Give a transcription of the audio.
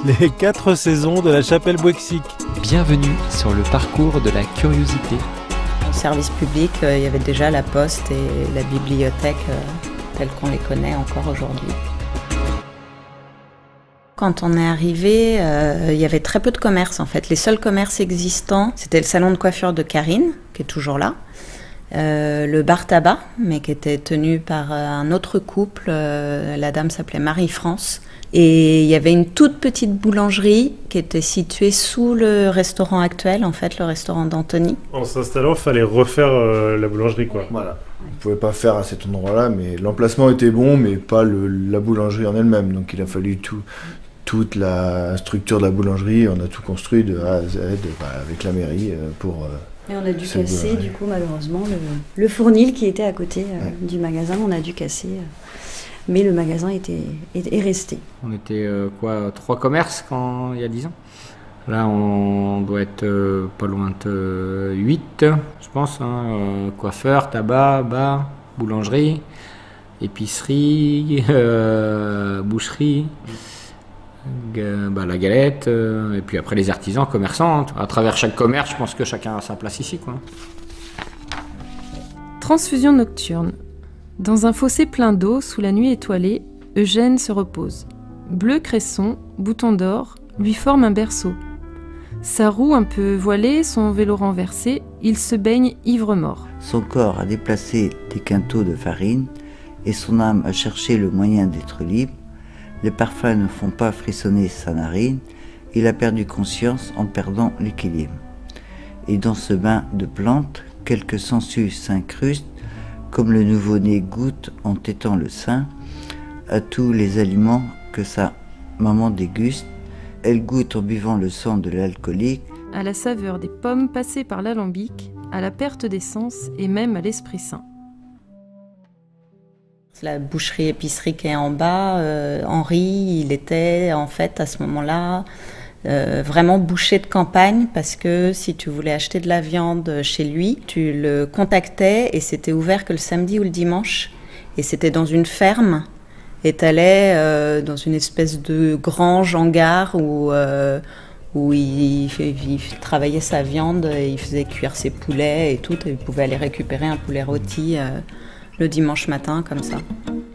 Les 4 saisons de la chapelle Bouexic. Bienvenue sur le parcours de la curiosité. Au service public, il y avait déjà la poste et la bibliothèque telles qu'on les connaît encore aujourd'hui. Quand on est arrivé, il y avait très peu de commerces en fait. Les seuls commerces existants, c'était le salon de coiffure de Karine, qui est toujours là, le bar tabac, mais qui était tenu par un autre couple. La dame s'appelait Marie-France. Et il y avait une toute petite boulangerie qui était située sous le restaurant actuel, en fait, le restaurant d'Anthony. En s'installant, il fallait refaire la boulangerie, quoi. Voilà. On ne pouvait pas faire à cet endroit-là, mais l'emplacement était bon, mais pas la boulangerie en elle-même. Donc il a fallu toute la structure de la boulangerie, on a tout construit de A à Z avec la mairie pour... Et on a dû casser, du coup, malheureusement, le fournil qui était à côté du magasin, on a dû casser. Mais le magasin est resté. On était 3 commerces il y a 10 ans. Là, on doit être pas loin de 8, je pense. Coiffeur, tabac, bar, boulangerie, épicerie, boucherie, la galette, et puis après les artisans, commerçants. À travers chaque commerce, je pense que chacun a sa place ici, quoi. Transfusion nocturne. Dans un fossé plein d'eau, sous la nuit étoilée, Eugène se repose. Bleu cresson, bouton d'or, lui forme un berceau. Sa roue un peu voilée, son vélo renversé, il se baigne ivre-mort. Son corps a déplacé des quintaux de farine et son âme a cherché le moyen d'être libre. Les parfums ne font pas frissonner sa narine. Il a perdu conscience en perdant l'équilibre. Et dans ce bain de plantes, quelques sangsues s'incrustent, comme le nouveau-né goûte en tétant le sein à tous les aliments que sa maman déguste. Elle goûte en buvant le sang de l'alcoolique. À la saveur des pommes passées par l'alambic, à la perte d'essence et même à l'Esprit Saint. La boucherie-épicerie qui est en bas, Henri, il était en fait à ce moment-là vraiment boucher de campagne, parce que si tu voulais acheter de la viande chez lui, tu le contactais et c'était ouvert que le samedi ou le dimanche. Et c'était dans une ferme et tu allais dans une espèce de grange hangar où il travaillait sa viande, et il faisait cuire ses poulets et tout, et il pouvait aller récupérer un poulet rôti le dimanche matin comme ça.